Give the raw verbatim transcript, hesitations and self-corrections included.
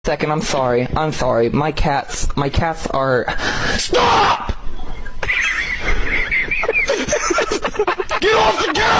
second. I'm sorry. I'm sorry. My cats, my cats are... Stop! Get off the couch!